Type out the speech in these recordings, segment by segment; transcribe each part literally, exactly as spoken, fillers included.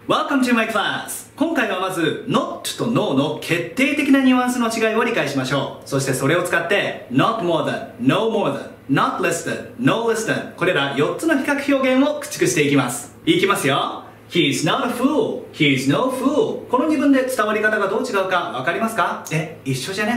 Welcome to my class! 今回はまず not と no の決定的なニュアンスの違いを理解しましょう。そしてそれを使って not more than, no more than, not less than, no less than これらよっつの比較表現を駆逐していきます。いきますよ。He's not a fool. He's no fool. この二文で伝わり方がどう違うかわかりますか？え、一緒じゃね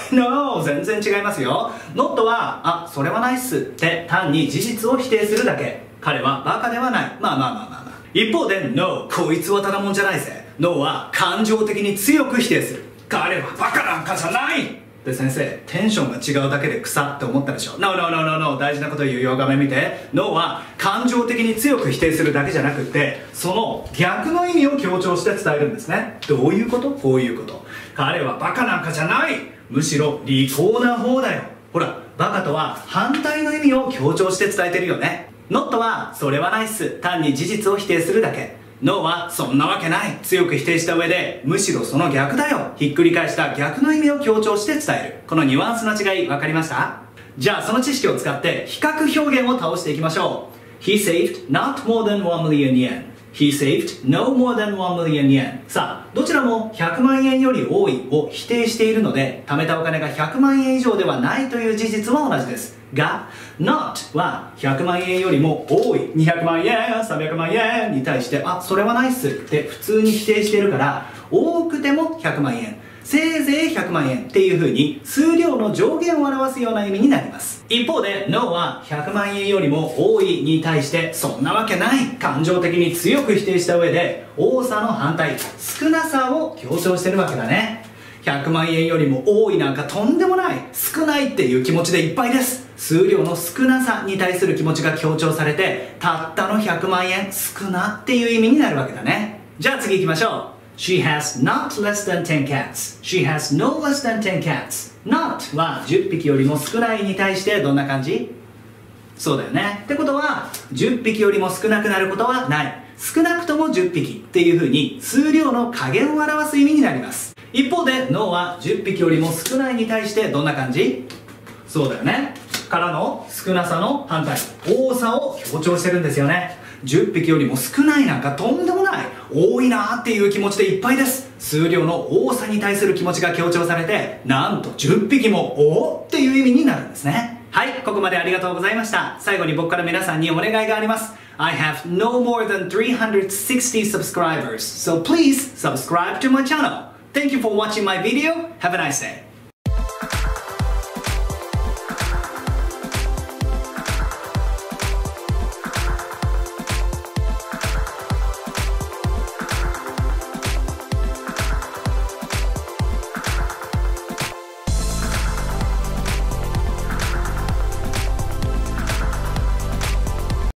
No! 全然違いますよ。not は、あ、それはないっすって単に事実を否定するだけ。彼はバカではない。まあまあまあまあまあ。一方で No! こいつはただもんじゃないぜ。No は感情的に強く否定する。彼はバカなんかじゃないで、先生、テンションが違うだけで草って思ったでしょ。 No, no, no, no, no 大事なこと言うよ。画面見て。 No は感情的に強く否定するだけじゃなくって、その逆の意味を強調して伝えるんですね。どういうこと？こういうこと。彼はバカなんかじゃない、むしろ利口な方だよ。ほら、バカとは反対の意味を強調して伝えてるよね。 Not はそれはないっす、単に事実を否定するだけ。 No はそんなわけない、強く否定した上でむしろその逆だよ、ひっくり返した逆の意味を強調して伝える。このニュアンスの違い分かりました？じゃあその知識を使って比較表現を倒していきましょう。 He saved not more than one million yen。He saved no more than one million yen。 さあどちらもひゃくまんえんより多いを否定しているので、貯めたお金がひゃくまんえん以上ではないという事実は同じですが、 not はひゃくまんえんよりも多いにひゃくまんえん、さんびゃくまんえんに対して、あ、それはないっすって普通に否定しているから、多くてもひゃくまんえん、せいぜいひゃくまんえんっていう風に数量の上限を表すような意味になります。一方で No はひゃくまんえんよりも多いに対して、そんなわけない、感情的に強く否定した上で多さの反対、少なさを強調してるわけだね。ひゃくまんえんよりも多いなんかとんでもない、少ないっていう気持ちでいっぱいです。数量の少なさに対する気持ちが強調されて、たったのひゃくまんえん、少なっていう意味になるわけだね。じゃあ次行きましょう。She has not less than ten cats. She has no less than ten cats. Not はじゅっぴきよりも少ないに対してどんな感じ？そうだよね。ってことはじゅっぴきよりも少なくなることはない。少なくともじゅっぴきっていう風に数量の加減を表す意味になります。一方で No はじゅっぴきよりも少ないに対してどんな感じ？そうだよね。からの少なさの反対、多さを強調してるんですよね。じゅっぴきよりも少ないなんかとんでもない、多いなーっていう気持ちでいっぱいです。数量の多さに対する気持ちが強調されて、なんとじゅっぴきもおーっていう意味になるんですね。はい、ここまでありがとうございました。最後に僕から皆さんにお願いがあります。I have no more than three hundred sixty subscribers, so please subscribe to my channel. Thank you for watching my video. Have a nice day.